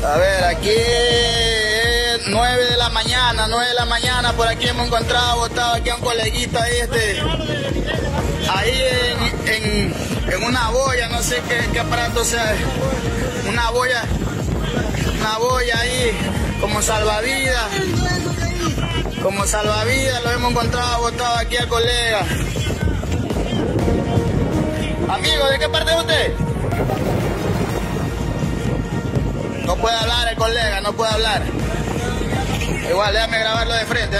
A ver, aquí es 9 de la mañana, por aquí hemos encontrado botado aquí a un coleguita ahí, ahí en una boya, no sé qué aparato sea, una boya ahí, como salvavidas, lo hemos encontrado botado aquí al colega. Amigo, ¿de qué parte es usted? No puede hablar el colega, no puede hablar. Igual, déjame grabarlo de frente,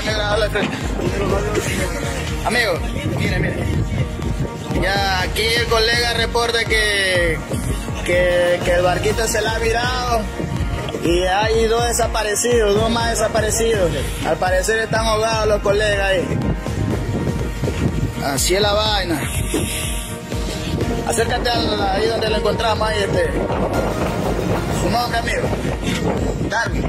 Amigo, mire. Ya aquí el colega reporta que el barquito se le ha virado y hay dos más desaparecidos. Al parecer están ahogados los colegas ahí. Así es la vaina. Acércate ahí donde lo encontramos ahí, ¿Su nombre, amigo? Darwin.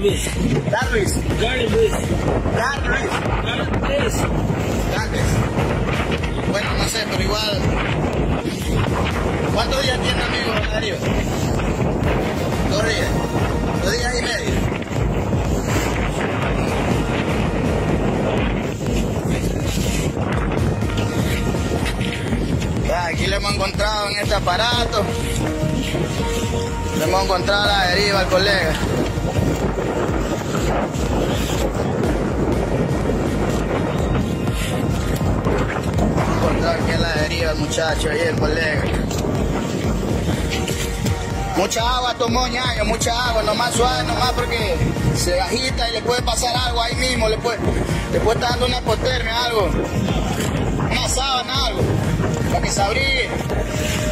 Bueno, no sé, pero igual. ¿Cuántos días tiene, amigo Darío? 2 días. 2 días y medio. Aquí le hemos encontrado en este aparato. Le hemos encontrado la deriva al colega. Hemos encontrado aquí la deriva el muchacho y el colega. Mucha agua tomó ñaño, mucha agua, nomás suave, nomás porque se agita y le puede pasar algo ahí mismo, le puede estar dando una hipotermia, algo, una sábana, algo, para que se abrigue.